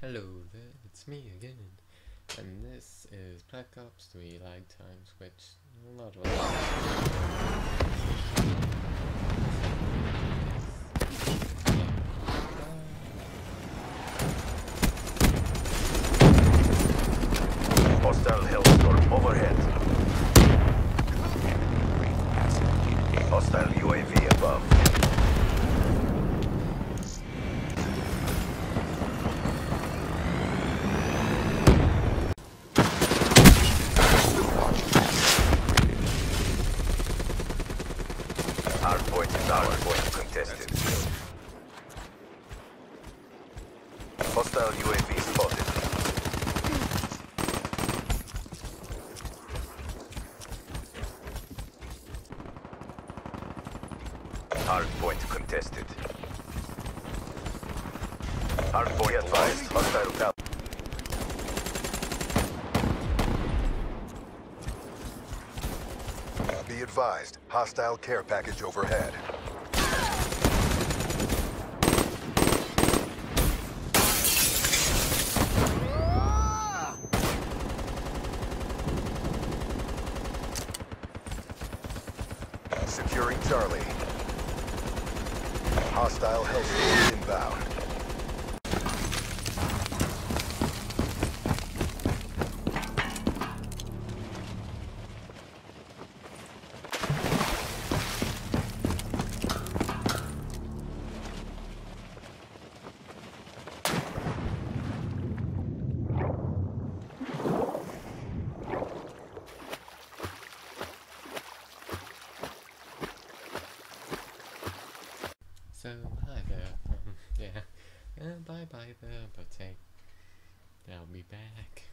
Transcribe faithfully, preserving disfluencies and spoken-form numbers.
Hello there, it's me again, and this is Black Ops three Lag Times, which a lot of Hostile Hellstorm overhead. Hostile U A V above. Hardpoint is hardpoint contested. Hostile U A V spotted. Hardpoint contested. Hardpoint advised. Hostile cal. Be advised, hostile care package overhead. Securing Charlie. Hostile Hellstorm inbound. So, hi there, um, yeah, uh, bye bye there, but hey, I'll be back.